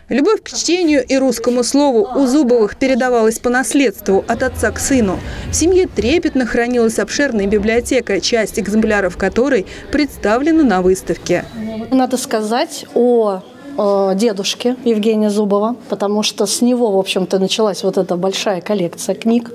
Любовь к чтению и русскому слову у Зубовых передавалась по наследству от отца к сыну. В семье трепетно хранилась обширная библиотека, часть экземпляров которой представлена на выставке. Надо сказать о дедушке Евгения Зубова, потому что с него, в общем-то, началась вот эта большая коллекция книг.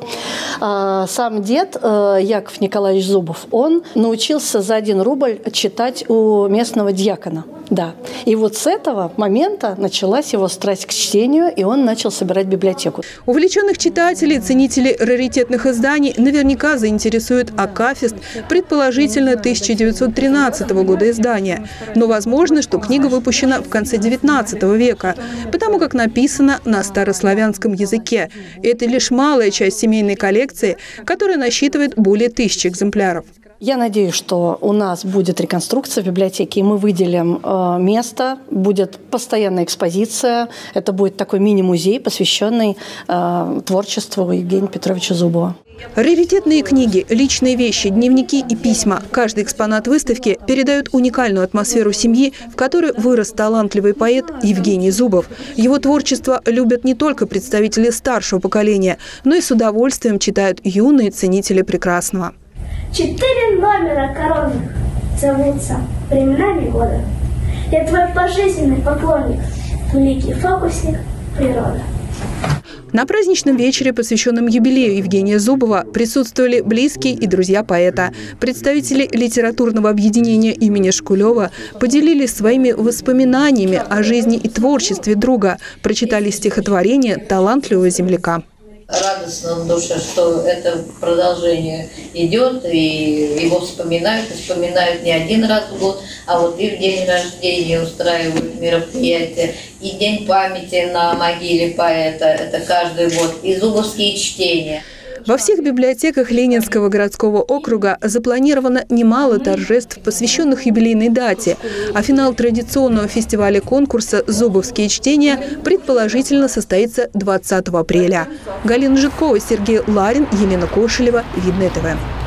Сам дед Яков Николаевич Зубов, он научился за 1 рубль читать у местного дьякона. Да. И вот с этого момента началась его страсть к чтению, и он начал собирать библиотеку. Увлеченных читателей, ценителей раритетных изданий наверняка заинтересует Акафист, предположительно 1913 года издания. Но возможно, что книга выпущена в конце XIX века, потому как написана на старославянском языке. Это лишь малая часть семейной коллекции, которая насчитывает более 1000 экземпляров. Я надеюсь, что у нас будет реконструкция в библиотеке, и мы выделим место, будет постоянная экспозиция. Это будет такой мини-музей, посвященный творчеству Евгения Петровича Зубова. Раритетные книги, личные вещи, дневники и письма. Каждый экспонат выставки передает уникальную атмосферу семьи, в которой вырос талантливый поэт Евгений Зубов. Его творчество любят не только представители старшего поколения, но и с удовольствием читают юные ценители прекрасного. 4 номера коронных зовутся временами года. Я твой пожизненный поклонник, великий фокусник природа. На праздничном вечере, посвященном юбилею Евгения Зубова, присутствовали близкие и друзья поэта. Представители литературного объединения имени Шкулева поделились своими воспоминаниями о жизни и творчестве друга, прочитали стихотворение талантливого земляка. Радостно в душе, что это продолжение идет, и его вспоминают не 1 раз в год, а вот и в день рождения устраивают мероприятия, и день памяти на могиле поэта, это каждый год, и зубовские чтения. Во всех библиотеках Ленинского городского округа запланировано немало торжеств, посвященных юбилейной дате. А финал традиционного фестиваля-конкурса «Зубовские чтения» предположительно состоится 20 апреля. Галина Житкова, Сергей Ларин, Елена Кошелева, Видное ТВ.